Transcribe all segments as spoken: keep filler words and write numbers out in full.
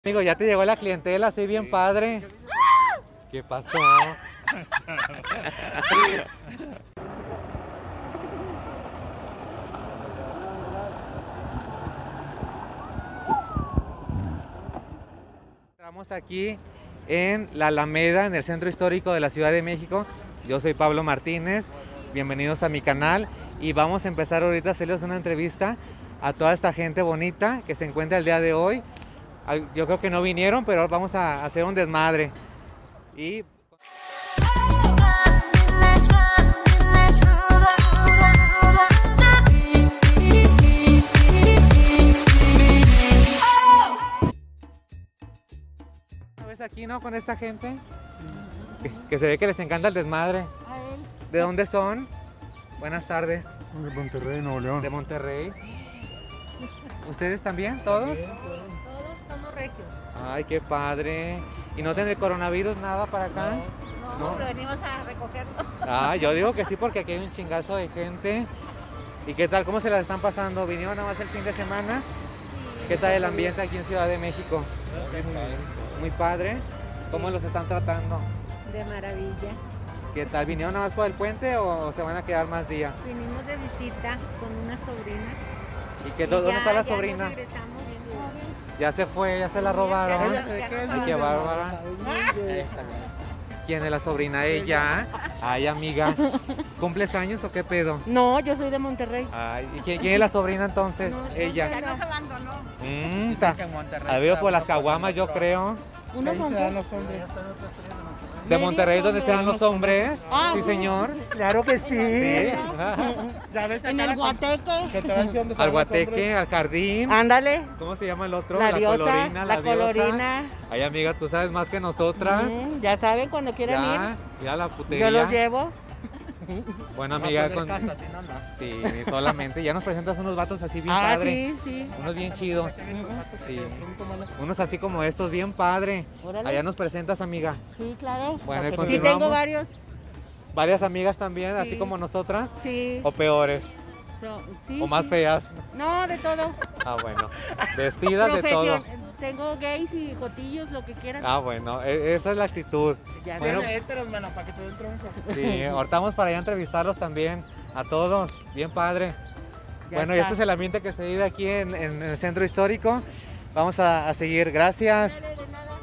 Amigo, ya te llegó la clientela, así bien padre. ¿Qué pasó? Estamos aquí en la Alameda, en el centro histórico de la Ciudad de México. Yo soy Pablo Martínez, bienvenidos a mi canal y vamos a empezar ahorita a hacerles una entrevista a toda esta gente bonita que se encuentra el día de hoy. Yo creo que no vinieron, pero vamos a hacer un desmadre. Y ¿una vez aquí, no? Con esta gente. Sí. Que, que se ve que les encanta el desmadre. A él. ¿De dónde son? Buenas tardes. De Monterrey, Nuevo León. De Monterrey. ¿Ustedes también? ¿Todos? Todos somos regios. Ay, qué padre. ¿Y no tiene coronavirus nada para acá? No, No. no, pero venimos a recogerlo. Ah, yo digo que sí porque aquí hay un chingazo de gente. ¿Y qué tal? ¿Cómo se las están pasando? ¿Vinieron nada más el fin de semana? ¿Qué tal el ambiente aquí en Ciudad de México? Muy padre. ¿Cómo los están tratando? De maravilla. ¿Qué tal? ¿Vinieron nada más por el puente o se van a quedar más días? Vinimos de visita con una sobrina. ¿Y qué, Y dónde ya- está la ya nos sobrina? regresamos bien joven. Ya se fue, ya se la robaron. Ya se de qué es. Ay, qué bárbara. ¿Quién es la sobrina? Ella. Ay, amiga. ¿Cumples años o qué pedo? No, yo soy de Monterrey. Ay, ¿y quién, quién es la sobrina entonces? No, Ella. Ya nos abandonó. Mm, sa- la veo por las caguamas, yo creo. ¿Uno con qué? los hombres. De Monterrey, donde se dan los hombres. Ah, Sí, señor. Claro que sí. Sí. Ya ves En el Guateque. que te va a decir dónde se Al dan los Guateque, hombres. al jardín. Ándale. ¿Cómo se llama el otro? La diosa, colorina, la diosa. colorina. Ay, amiga, tú sabes más que nosotras. Mm, ya saben, cuando quieran Ya, ya la ir, putería. yo los llevo. Bueno, No, amiga, pues, con... de casa, así no anda. sí, solamente. Ya nos presentas unos vatos así bien Ah, padre. sí, sí. Unos bien chidos. Sí. Unos así como estos, bien padre. Órale. Allá nos presentas, amiga. Sí, claro. Bueno, y Sí, continuamos. tengo varios. Varias amigas también, así Sí. como nosotras. Sí. O peores. So- sí, O más sí. feas. No, de todo. Ah, bueno. Vestidas de todo. Profesión. Tengo gays y jotillos, lo que quieran. Ah, bueno. e- Esa es la actitud. Ya Bueno. sé. Tiene héteros, mano, para que te den tronco. Sí, ahorita vamos para allá a entrevistarlos también. A todos. Bien padre. Ya Bueno, y está. este es el ambiente que se vive aquí en, en el centro histórico. Vamos a, a seguir. Gracias. Dale, de nada.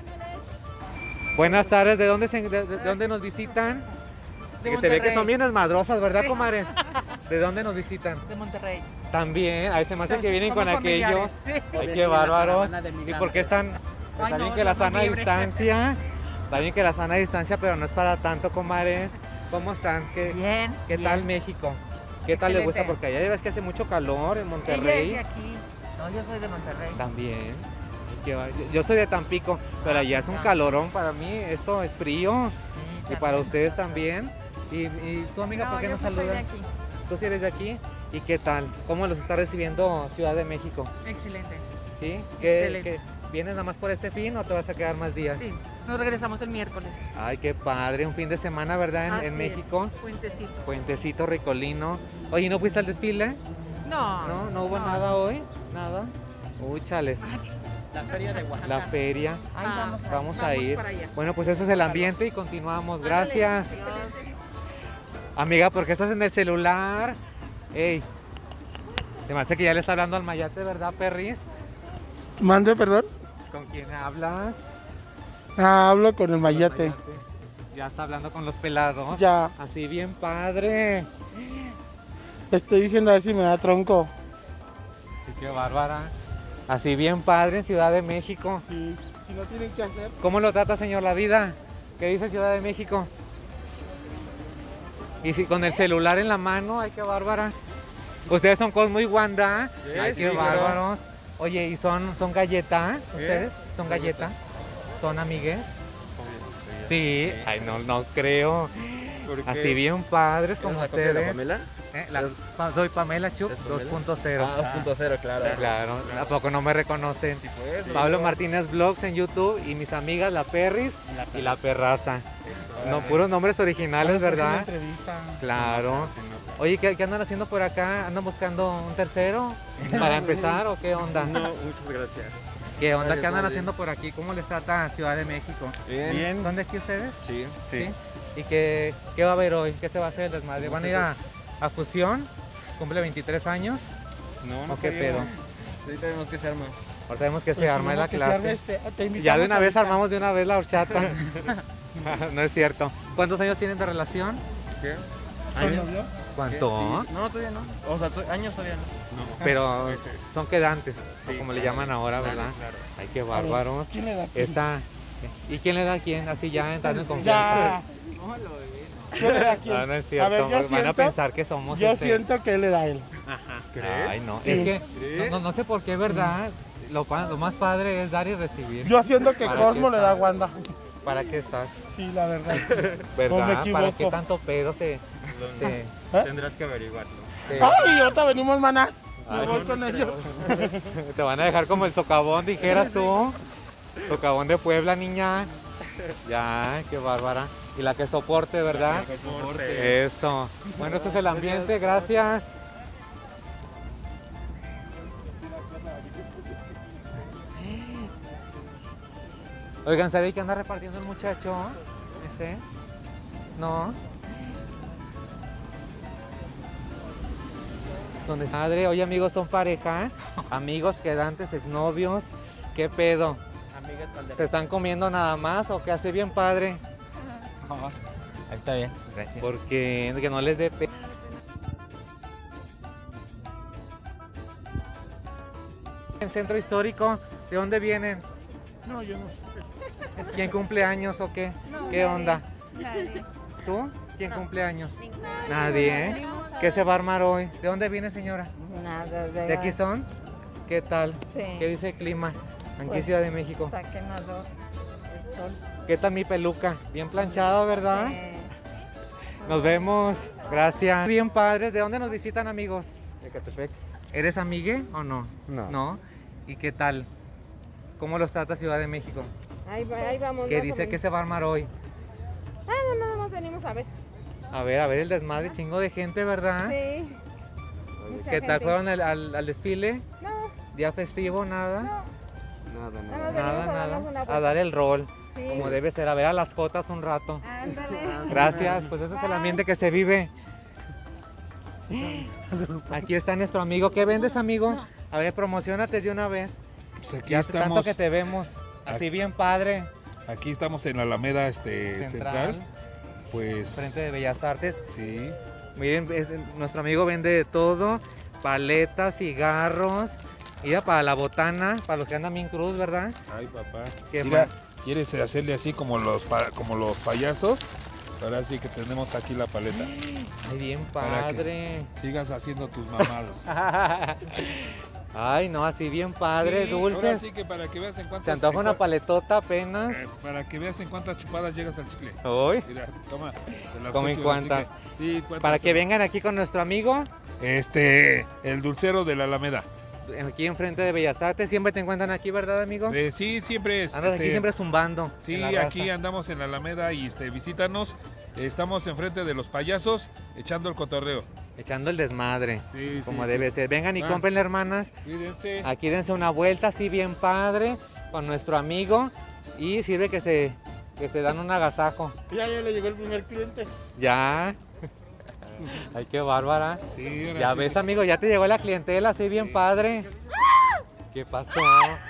Llégamele. Buenas tardes. ¿De dónde, se- de, de- de dónde nos visitan? De Que se ve que Monterrey. son bien desmadrosas, ¿verdad, comadres? ¿De dónde nos visitan? De Monterrey. También, ahí se me hace que vienen con Somos aquellos. familiares. Ay, qué bárbaros. ¿Y por qué están? Pues Ay, está bien no, que la somos sana libres. distancia. Está bien que la sana distancia, pero no es para tanto, comadres. ¿Cómo están? ¿Qué, Bien. qué bien. tal México? ¿Qué tal les gusta? Excelente. Porque allá ya ves que hace mucho calor en Ella es Monterrey. de aquí. No, yo soy de Monterrey. También. Qué va- Yo, yo soy de Tampico, pero allá es un calorón para mí. Esto es frío. Y para ustedes también. Y, y tú, amiga, ¿por qué yo no sí soy de saludas? aquí. Tú sí eres de aquí. ¿Y qué tal? ¿Cómo los está recibiendo Ciudad de México? Excelente. ¿Sí? ¿Qué, Excelente. qué- ¿Vienes nada más por este fin o te vas a quedar más días? Sí, nos regresamos el miércoles. Ay, qué padre, un fin de semana, ¿verdad? En, Así en es. México. Puentecito. Puentecito ricolino. Oye, ¿no fuiste al desfile? No. No, no hubo nada hoy. Nada. Uy, chales. La feria de Oaxaca. La feria. Ahí Ah, vamos, a- Vamos a vamos ir. para allá. Bueno, pues ese es el ambiente y continuamos. Gracias. Excelente. Amiga, ¿por qué estás en el celular? Ey. Se me hace que ya le está hablando al mayate, ¿verdad, perris? Mande, perdón. ¿Con quién hablas? Ah, hablo con el Con mayate. el mayate. Ya está hablando con los pelados. Ya, Así bien padre. le estoy diciendo a ver si me da tronco. Sí, qué bárbara. Así bien padre en Ciudad de México. Sí, si no tienen que hacer. ¿Cómo lo trata, señor, la vida? ¿Qué dice Ciudad de México? Y si con el celular en la mano, ay, qué bárbara. Ustedes son Cosmo y Wanda. Ay, qué sí, bárbaros. Oye, ¿y son, son galleta? ¿Ustedes? ¿Son galleta? ¿Son amigues? Sí. Ay, no, no creo. Así bien padres como ustedes. Pamela? Eh, la- pa- soy Pamela Chup ¿Es Pamela? dos punto cero. Ah, dos punto cero, claro. Claro, ¿a poco no me reconocen? Pues, Pablo Martínez Vlogs en YouTube y mis amigas La Perris y La Perraza. No, puros nombres originales, ¿verdad? Entrevista. Claro. Oye, ¿qué, qué andan haciendo por acá? ¿Andan buscando un tercero para empezar o qué onda? No, muchas gracias. ¿Qué onda? Gracias, ¿Qué andan todo haciendo por aquí? ¿Cómo les trata Ciudad de México? Bien. Bien. ¿Son de aquí ustedes? Sí. ¿Sí? ¿Y qué, qué va a haber hoy? ¿Qué se va a hacer el desmadre? No ¿Van a sé ir a, a Fusión? ¿Cumple veintitrés años? No, no ¿O qué quería. pedo? Ahorita vemos que se arma. Ahorita vemos que se Pues, arma no, la que se arme clase. este, te invitamos Ya de una vez ahorita. armamos de una vez la horchata. No es cierto. ¿Cuántos años tienen de relación? ¿Qué? ¿Son ¿Años? novios? ¿Cuánto? Sí. No, todavía no. O sea, to- años todavía no. No. Pero son quedantes, o Sí, como le claro, llaman ahora, claro, ¿verdad? claro. Ay, qué A ver, bárbaros. ¿quién le da quién? Esta... ¿Y quién le da a quién? Así ya entrando en confianza. Ya. ¿Quién le da a quién? No, no es A cierto. ver, yo Van a siento, pensar que somos yo este- siento que él le da a él. ¿Crees? Ay, no. Sí. Es que ¿Crees? no, no, no sé por qué, ¿verdad? Lo, pa- lo más padre es dar y recibir. Yo siento que ¿Para Cosmo qué le da a está? Wanda. ¿Para qué estás? Sí, la verdad. ¿Verdad? No me ¿Para equivoco. qué tanto pedo se... se- ¿Eh? Tendrás que averiguarlo. se- Ay, ahorita venimos manás. Me Ay, voy no con ellos. Te van a dejar como el socavón, dijeras tú. Socavón de Puebla, niña. Ya, qué bárbara. Y la que soporte, ¿verdad? Eso. Bueno, este es el ambiente, gracias. Oigan, ¿sabéis que anda repartiendo el muchacho? ¿Ese? No. ¿Dónde está? Madre, oye amigos, son pareja. Amigos, quedantes, exnovios. ¿Qué pedo? Amigas con ¿Se están comiendo nada más o qué hace bien padre? Ahí está bien, gracias. Porque que no les dé pe... En Centro Histórico, ¿de dónde vienen? No, yo no. ¿Quién cumple años o qué? No, ¿Qué nadie. onda? Nadie. ¿Tú? ¿Quién No. cumple años? Ninguno. Nadie, ¿eh? ¿Qué se va a armar hoy? ¿De dónde viene, señora? Nada, de, ¿De aquí son? ¿Qué tal? Sí. ¿Qué dice el clima aquí en Pues, Ciudad de México? Está quemador el sol. ¿Qué tal mi peluca? Bien planchada, ¿verdad? Eh, Nos vemos. Gracias. Bien padres. ¿De dónde nos visitan, amigos? De Catepec. ¿Eres amigue o no? No. ¿No? ¿Y qué tal? ¿Cómo los trata Ciudad de México? ahí, va- ahí vamos. ¿Qué más o dice que menos. se va a armar hoy? Ah, no, nada más venimos a ver. A ver, a ver el desmadre, chingo de gente, ¿verdad? Sí. Mucha ¿Qué tal? gente. ¿Fueron al, al- al desfile? No, ¿Día festivo? Nada. no. Nada, Nada nada. más Nada, venimos a darnos nada. una A vuelta. dar el rol, Sí. como debe ser, a ver a las jotas un rato. Ándale. Gracias, pues ese es el ambiente que se vive. Aquí está nuestro amigo. ¿Qué vendes, amigo? A ver, promocionate de una vez. Pues aquí Ya hace tanto estamos, que te vemos. Así bien padre. aquí estamos en la Alameda este, Central, Central. Pues frente de Bellas Artes. sí, Miren, es- nuestro amigo vende de todo. Paletas, cigarros. Mira, para la botana, para los que andan bien cruz, ¿verdad? ay papá. ¿Qué Mira, más? ¿quieres hacerle así como los pa- como los payasos? Ahora sí que tenemos aquí la paleta. Ay, bien Para que- padre. Sigas haciendo tus mamadas. Ay, no, así bien padre, Sí, dulces. Ahora sí que para que veas en cuántas Se antoja en una cua- paletota apenas. eh, para que veas en cuántas chupadas llegas al chicle. Hoy. Mira, toma. te la ¿Cómo en obsequio, así cuántas? que- sí, cuántas. Para que vengan aquí con nuestro amigo, Este, el dulcero de la Alameda. aquí enfrente de Bellas Artes. Siempre te encuentran aquí, ¿verdad, amigo? Eh, sí, siempre es. Andas aquí este, siempre zumbando. Sí, en la raza. aquí andamos en la Alameda y este, visítanos. Estamos enfrente de los payasos echando el cotorreo. Echando el desmadre, Sí, como sí, debe sí. ser. Vengan y Ah. comprenle, hermanas. Cuídense. Aquí dense una vuelta así bien padre con nuestro amigo. Y sirve que se, que se dan un agasajo. Ya, ya le llegó el primer cliente. Ya. Ay, qué bárbara. Sí, ahora Ya sí. ves, amigo, ya te llegó la clientela así bien padre. ¿Qué pasó?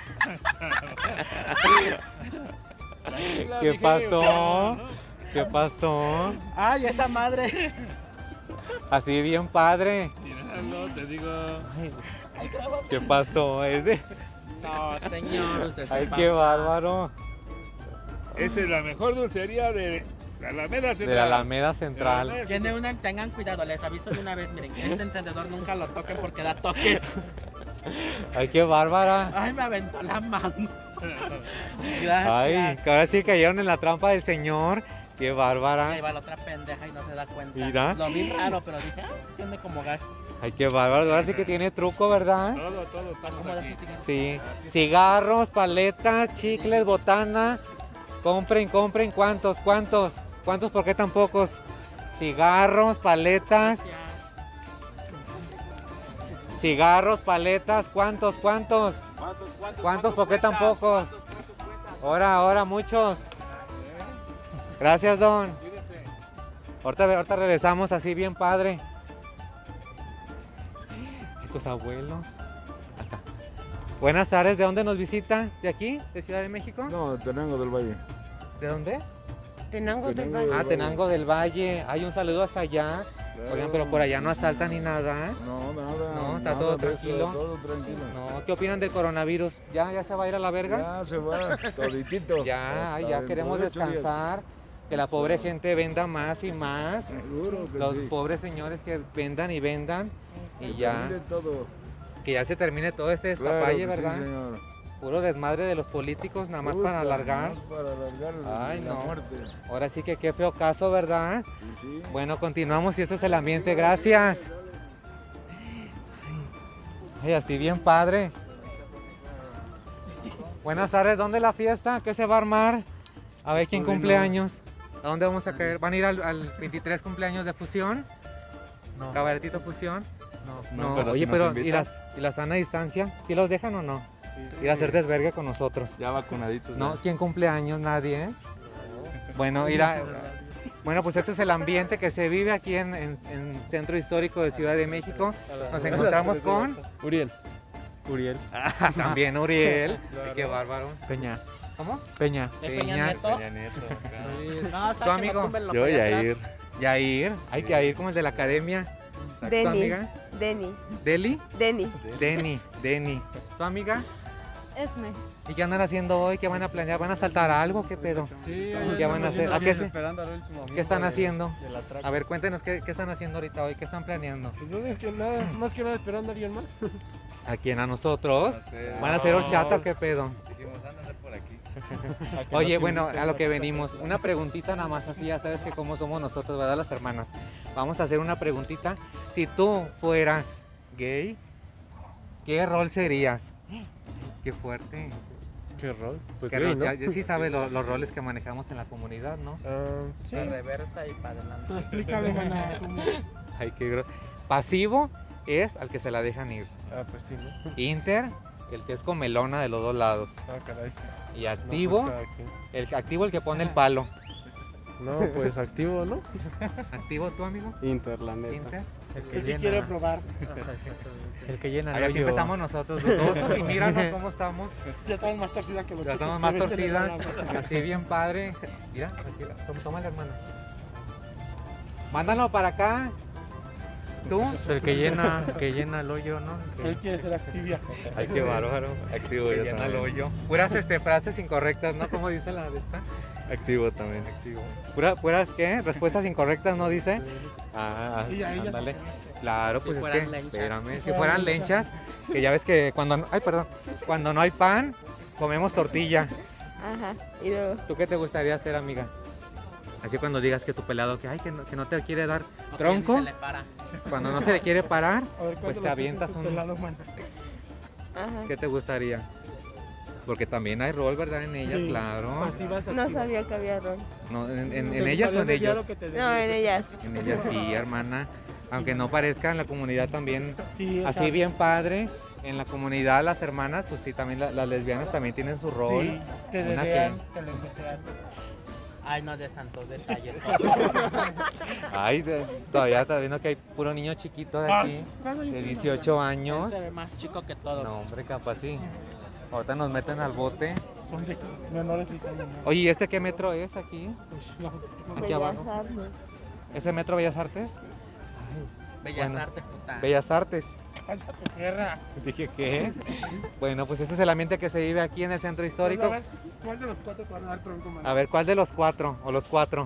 Tranquila, ¿Qué dije, pasó? o sea, ¿no? ¿Qué pasó? Ay, esa madre. Así bien padre. Míralo, te digo. Ay, ¿qué pasó? Ese? No, señor, usted se Ay, pasa. qué bárbaro. Esa es la mejor dulcería de la Alameda Central. De la Alameda Central. De la Alameda Tiene una, tengan cuidado, les aviso de una vez, miren, este encendedor nunca lo toquen porque da toques. Ay, qué bárbara. Ay, me aventó la mano. Gracias. Ay, que ahora sí cayeron en la trampa del señor. Qué Ahí bárbaras. va la otra pendeja y no se da cuenta. Mira. Lo vi raro, pero dije, ah, tiene como gas. Ay, qué bárbaro. Ahora sí que tiene truco, ¿verdad? Todo, todo, estamos ¿Cómo de aquí. esos siguen? Sí. Cigarros, paletas, chicles, botana. Compren, compren. ¿Cuántos? ¿Cuántos? ¿Cuántos? ¿Por qué tan pocos? Cigarros, paletas. Cigarros, paletas, ¿cuántos, cuántos? ¿Cuántos, cuántos? ¿Cuántos? ¿Por qué tan pocos? Ahora, ahora, muchos. Gracias, don. Ahorita, ahorita regresamos así bien padre. Tus abuelos. Acá. Buenas tardes, ¿de dónde nos visita? ¿De aquí? ¿De Ciudad de México? No, de Tenango del Valle. ¿De dónde? Tenango del Tenango Valle. Ah, Tenango del Valle. Hay un saludo hasta allá. Oigan, pero por allá no asaltan ni nada. No, nada. No, está nada todo de eso, tranquilo. todo tranquilo. No, ¿qué opinan del coronavirus? ¿Ya, ya se va a ir a la verga? Ya se va, toditito. Ya, Hasta ya dentro queremos de ocho días. descansar. Que la pobre gente venda más y más. Seguro que Los sí. pobres señores que vendan y vendan. Y Que ya, termine todo. que ya se termine todo este Claro despapalle, que sí, ¿verdad? señor. Puro desmadre de los políticos, nada más Uy, para nada alargar. más para alargar Ay, la no. muerte. Ahora sí que qué feo caso, ¿verdad? Sí, sí. Bueno, continuamos y este es el ambiente. Gracias. Ay, así bien padre. Buenas tardes, ¿dónde la fiesta? ¿Qué se va a armar? A ver quién cumple años. ¿A dónde vamos a caer? ¿Van a ir al, al veintitrés cumpleaños de Fusión? No. ¿Cabaretito Fusión? No, No, pero oye, si nos pero ¿y, invitan. las, ¿y la sana distancia? ¿Sí los dejan o no? Ir a hacer desvergue con nosotros. Ya vacunaditos. No, ya. ¿quién cumple años? Nadie, ¿eh? Bueno, ir a- bueno, pues este es el ambiente que se vive aquí en, en, en Centro Histórico de Ciudad de México. Nos encontramos con Uriel. Uriel. también Uriel. Ay, qué bárbaros. Peña. ¿Cómo? Peña. ¿De Peña Nieto? Peña Nieto. No, hasta ¿Tu que amigo? me tumben lo Yo que y hay a ir. atrás. Yair. Hay que ir como el de la academia. ¿Tu Deni. amiga? Deni. Deli. Deni. Deni. Deni. ¿Tu amiga? Esme. ¿Y qué andan haciendo hoy? ¿Qué van a planear? ¿Van a saltar algo? ¿Qué pedo? ¿Qué van a hacer? ¿A qué, se- ¿Qué están haciendo? A ver, cuéntenos qué, qué están haciendo ahorita hoy, qué están planeando. No es que nada, más que nada esperando a alguien más. ¿A quién? ¿A nosotros? ¿Van a hacer horchata o qué pedo? Dijimos, ándale por aquí. Oye, bueno, a lo que venimos. Una preguntita nada más, así ya sabes que cómo somos nosotros, ¿verdad? Las hermanas. Vamos a hacer una preguntita. Si tú fueras gay, ¿qué rol serías? Qué fuerte. ¿Qué rol? Pues ¿Qué gay, rol? ¿no? Ya- ya sí sabes lo- los roles que manejamos en la comunidad, ¿no? Ah, sí. De reversa y para adelante. Explícame, mana, cómo. Ay, qué gro- Pasivo es al que se la dejan ir. Ah, pues sí, ¿no? Inter, el que es comelona de los dos lados. Ah, caray. Y No, activo, pues, cada quien. el activo el que pone el palo. No, pues activo, ¿no? ¿Activo tú, amigo? Inter, la neta. Inter. Él sí quiere probar. El que llena Ahí así empezamos nosotros, dudosos, y míranos cómo estamos. Ya estamos más torcidas que los Ya chicos estamos que más venden en la torcidas, rama. así bien padre. Mira, tranquila, toma, tómale, hermano. Mándalo para acá. ¿Tú? El que llena, que llena el hoyo, ¿no? Él quiere ser activia. Ay, qué bárbaro. Activo Que yo llena el también. hoyo. Puras este, frases incorrectas, ¿no? ¿Cómo dice la de esta? Activo también. Activo. Pura- ¿Puras qué? Respuestas incorrectas, ¿no dice? Ah, Y ahí ya- Ándale. Claro, Si pues es fueran que, lenchas. espérame, si fueran fueran lenchas. lenchas, que ya ves que cuando, no- ay, perdón, cuando no hay pan, comemos tortilla. Ajá. Y luego. ¿Tú qué te gustaría hacer, amiga? Así cuando digas que tu pelado, que ay, que no, que no te quiere dar No, que tronco, ni se le para. cuando no se le quiere parar, A ver, pues ¿cuánto te le avientas puso un... tu pelado, mana? Ajá. ¿Qué te gustaría? Porque también hay rol, ¿verdad? En ellas, Sí. claro. Pasivas, No activas. sabía que había rol. No, en, en- ¿Te en ellas o en gustaría desviar ellos. o que te No, desvíe? en ellas. En ellas sí, hermana. Aunque no parezca, en la comunidad también, Sí, así exacto. bien padre. En la comunidad, las hermanas, pues sí, también la- las lesbianas también tienen su rol. Sí, te Una desean, que- te lenguetean. Ay, no des tantos detalles. Ay, de- todavía está viendo que hay puro niño chiquito de aquí, ¿Cuándo hay de un dieciocho años. Se ve más chico que todos. No, hombre, capaz sí. Ahorita nos meten al bote. Son de menores y son menores. Oye, ¿y este qué metro es aquí? Pues, no, Aquí Bellas abajo. Artes. ¿Ese metro Bellas Artes? Bellas Bueno. Artes, puta. Bellas Artes. cállate, perra. Dije, ¿qué? Bueno, pues este es el ambiente que se vive aquí en el centro histórico. A ver, ¿cuál de los cuatro te van a dar tronco, mana? A ver, ¿cuál de los cuatro? ¿O los cuatro?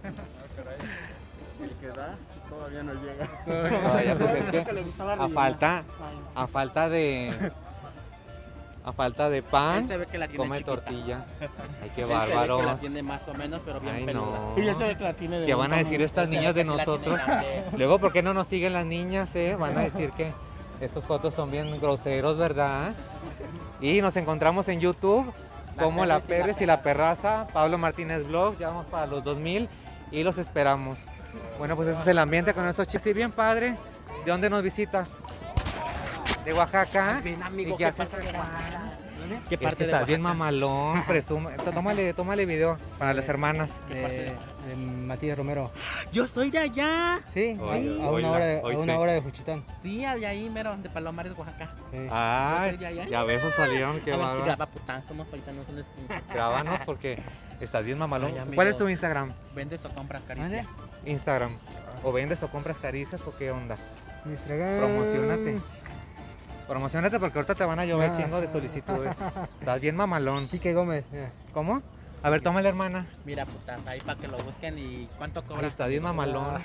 El que da todavía no llega. Todavía, pues es que le gustaba a rellenar. falta, Ay, a falta de, a falta de Él pan, se ve que la tiene come chiquita. tortilla. Ay, qué Él se ve que la bárbaros. tiene más o menos, pero bien Ay, peluda. no. Y ya sabe que la tiene de ¿Qué van a un decir tamaño. estas Él se ve niñas de que sí la tiene nosotros? grande. Luego, ¿por qué no nos siguen las niñas, eh? Van a decir que estos fotos son bien groseros, ¿verdad? Y nos encontramos en YouTube La como La Pérez y la Pérez y La Perraza, Pablo Martínez Blog, ya vamos para los dos mil y los esperamos. Bueno, pues este es el ambiente con estos chicos. Sí, bien padre. ¿De dónde nos visitas? de Oaxaca. Ven, amigo, ¿Y qué ¿qué haces? parte de Oaxaca? ¿Qué Es parte que de estás bien Oaxaca? mamalón, presume. Tómale, tómale video para las hermanas. de, de Matías Romero. Yo soy de allá. Sí, Oye, a, a una oíla, hora de, a oíste. una hora de Juchitán. Sí, de ahí, mero, de Palomares, Oaxaca. Sí. Ay, soy de allá. ya ves, salieron, qué A ver, bárbaro. graba, puta, somos paisanos. ¿Dónde es? Grábanos porque estás bien mamalón. Ay, amigo. ¿Cuál es tu Instagram? ¿Vendes o compras caricia? Instagram. ¿O vendes o compras caricias o qué onda? Instagram. Promocionate. Promocionate porque ahorita te van a llover Ah. chingo de solicitudes. Estás bien mamalón. Quique Gómez. mira. ¿Cómo? A ver, tómale, hermana. Mira, putas, ahí para que lo busquen y cuánto Ay, cobras. está bien mamalón.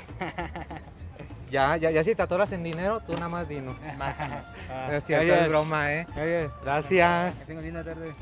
Ya, ya, ya si te atoras en dinero, tú nada más dinos. Márcanos. No es cierto, Gracias. es broma, ¿eh? Oye, Gracias. que tengas linda tarde.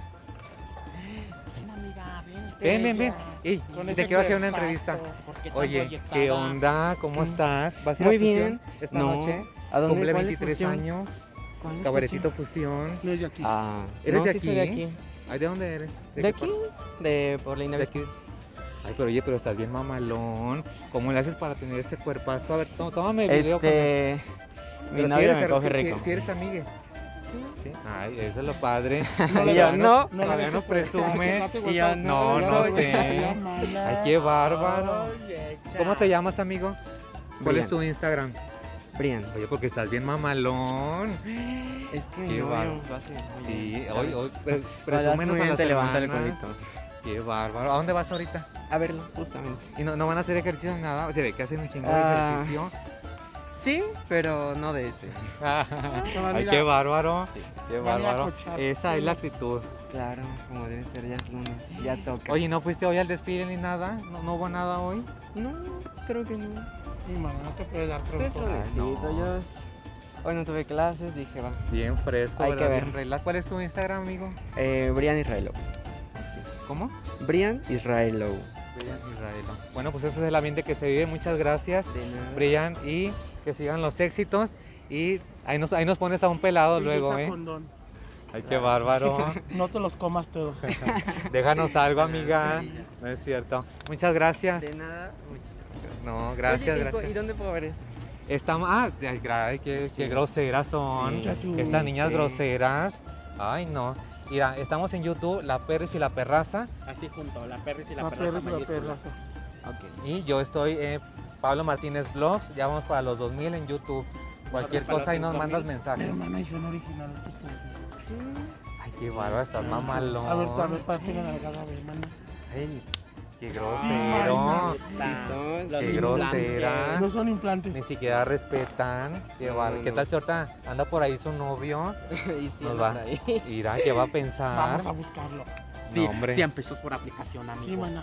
Ven, amiga, ven. Ven, ven, ven. Ey, Con ¿de ese qué va a ser una cuerpazo. entrevista? ¿Por qué tan Oye, proyectada? ¿qué onda? ¿Cómo estás? ¿Vas a ir Muy a Fusión bien. esta No. noche? ¿A dónde? Cumple ¿Cuál es veintitrés Fusión? años. ¿Cuál es Cabaretito Fusión. No es de aquí. Ah, ¿Eres no, de sí soy aquí? de aquí. Ay, ¿de dónde eres? ¿De qué aquí? De por la De Inavestir. aquí. Ay, pero oye, pero estás bien mamalón. ¿Cómo le haces para tener ese cuerpazo? A ver, tó- tómame el video. Este. Mi Pero si novia eres, me coge si- rico. Si, si eres amiga. Sí. Ay, eso es lo padre. Y yo, no. No Todavía le nos des por- presume. Y yo, No, no sé. Ay, qué bárbaro. ¿Cómo te llamas, amigo? ¿Cuál Brian. es tu Instagram? Brian. Oye, porque estás bien mamalón. Es que mi Qué novio bárbaro. lo hace muy Sí, bien. hoy, hoy, Las- pre- las presúmenos muy a bien, las te levanta el hermanas. culito. Qué bárbaro. ¿A dónde vas ahorita? A verlo, justamente. ¿Y no, no van a hacer ejercicio ni nada? O sea, ve que hacen un chingo de Ah. ejercicio. Sí, pero no de ese. Se van a Ay, ir a- qué bárbaro. Sí. Qué van a ir a bárbaro. cochar. Esa es la actitud. Claro, como debe ser, ya es lunes. Ya toca. Oye, ¿no fuiste hoy al desfile ni nada? ¿No, no hubo nada hoy? No, creo que no. Sí, mano, no te puedes dar Pues es tronco. lunesito, no. yo es- hoy no tuve clases, dije va. Bien fresco, Hay ¿verdad? que ver. Bien relax. ¿Cuál es tu Instagram, amigo? Eh, Brian Israelo. ¿Cómo? Brian Israelo. Brian Israelo. Bueno, pues ese es el ambiente que se vive. Muchas gracias, De nada. Brian, y que sigan los éxitos. Y ahí nos, ahí nos pones a un pelado Y luego, usa ¿eh? condón. Ay, qué bárbaro. No te los comas todos. Déjanos algo, amiga. No es cierto. Muchas gracias. De nada, muchísimas gracias. No, gracias, Oye, ¿y, gracias. ¿y dónde puedo ver eso? Estamos, ah, ay, ay, qué, Sí. qué groseras son. Sí. Esas niñas Sí. groseras. Ay, no. Mira, estamos en YouTube, La Perris y la Perraza. Así junto, la perris y la, La perra. perra y la perra. Y yo estoy en Pablo Martínez Vlogs. Ya vamos para los dos mil en YouTube. Cualquier para los cosa ahí nos cinco mil. mandas mensaje. Hermana, y son originales estos productos. Sí. Ay, qué bárbaro, estás mamalón. A ver, a ver, para que la nalgada, a ver, hermana. Ay, qué grosero. Sí son. Qué sí. groseras. No son implantes. Ni siquiera respetan. Qué No, bárbaro. ¿Qué no. tal, Chorta? Anda por ahí su novio. Y sí, Nos anda va. por ahí. Irá, ¿qué va a pensar? Vamos a buscarlo. Sí, No, hombre. cien pesos por aplicación, amigo. Sí, mana.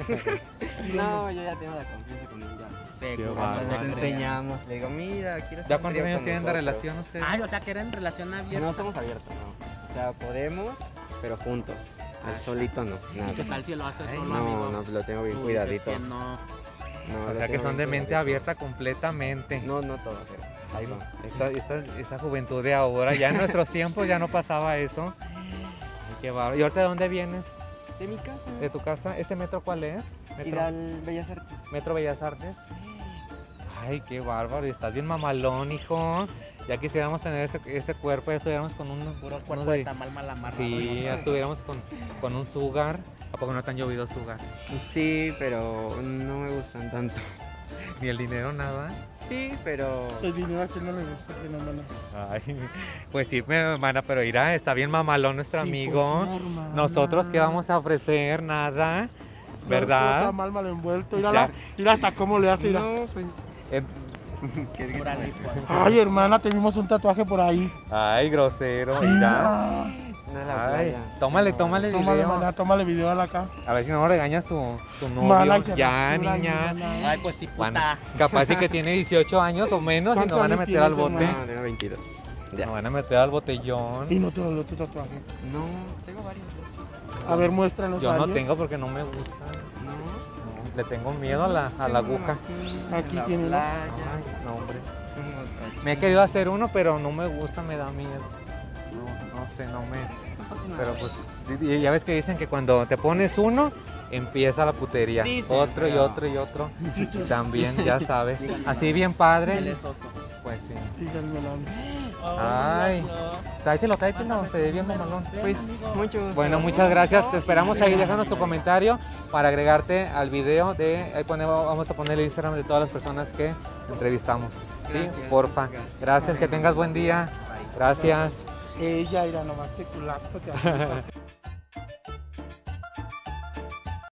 No, yo ya tengo la confianza con él ya. Sí, Qué como bárbaro. Nos madre. enseñamos, le digo, mira, ¿quieres ¿Ya un cuántos trío años con tienen de nosotros? relación ustedes? Ay, o sea, que era en relación abierta. No somos abiertos, no. O sea, podemos, pero juntos. El solito no, ¿Y qué nada. tal si lo haces Ay, solo, No, amigo? no, lo tengo bien Tú dices cuidadito. que no. No, O lo sea que tengo son de bien mente cuidadito. abierta completamente. No, no todo, pero. Ay, no. Esta, esta, esta juventud de ahora, ya en nuestros tiempos ya no pasaba eso. Ay, qué bárbaro. ¿Y ahorita de dónde vienes? De mi casa. ¿De tu casa? ¿Este metro cuál es? Ir ¿Metro, al Bellas Artes. metro Bellas Artes? Ay, qué bárbaro. Y estás bien mamalón, hijo. Ya quisiéramos tener ese, ese cuerpo, ya estuviéramos con un... Puro unos cuerpo de de- tamal mal amarrado. Sí, ya estuviéramos con, con un sugar. ¿A poco no te han llovido sugar? Sí, pero no me gustan tanto. Ni el dinero, nada. Sí, pero. El dinero a quien no le gusta, sí, no, mana. Ay, pues sí, mi hermana, pero irá, está bien mamalón nuestro Sí, amigo. pues, sí, hermana. Nosotros, ¿qué vamos a ofrecer? Nada, No, ¿verdad? Está mal, mal envuelto. Mira, Ya. la- mira hasta cómo le hace. Mira. No, pues. Eh, Pura lipo. Ay, hermana, te vimos un tatuaje por ahí. ay, grosero, irá. Ah, No de la Ay, playa. tómale, tómale Tómale, video. mana, tómale video a la acá. A ver si no regaña su, su Mana, novio. que se Ya, rasura, niña. mana. Ay, pues tipo. Bueno, capaz de que tiene dieciocho años o menos y ¿Cuántos nos van a años meter al tienes, bote. hermana? No, tengo veintidós. Ya. Nos van a meter al botellón. Y no te dolió tu tatuaje. No, tengo varios. A ver, muéstranos. Yo no varios. tengo porque no me gusta. No. No, le tengo miedo a la, a la aguja. Aquí, Aquí en la tiene uno. playa. Ay, no, hombre. Tengo aquí. Me he querido hacer uno, pero no me gusta, me da miedo. No, no sé, no me... No pasa nada. Pero pues, y- ya ves que dicen que cuando te pones uno, empieza la putería. Dicen, Otro y pero- otro y otro. Y también, ya sabes. Díganme, Así bien padre. Él es oso. Pues sí. Díganmelo a mí. Ay, tráetelo, tráetelo, se ve bien mamalón. Pues mucho. Bueno, muchas gracias. Te esperamos ahí. Déjanos tu comentario para agregarte al video de. Ahí ponemos, vamos a poner el Instagram de todas las personas que entrevistamos. ¿Sí? Gracias. Porfa. Gracias, que tengas buen día. Gracias. Ella, irá nomás que culapso te